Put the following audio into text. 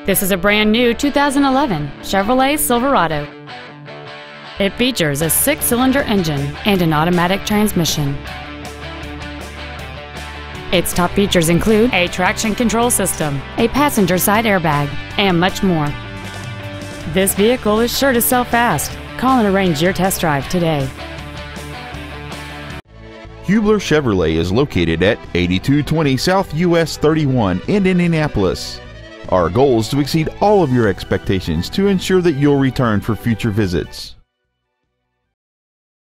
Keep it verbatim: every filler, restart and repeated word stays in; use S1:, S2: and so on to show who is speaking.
S1: This is a brand new two thousand eleven Chevrolet Silverado. It features a six-cylinder engine and an automatic transmission. Its top features include a traction control system, a passenger side airbag, and much more. This vehicle is sure to sell fast. Call and arrange your test drive today.
S2: Hubler Chevrolet is located at eighty-two twenty South U S thirty-one in Indianapolis. Our goal is to exceed all of your expectations to ensure that you'll return for future visits.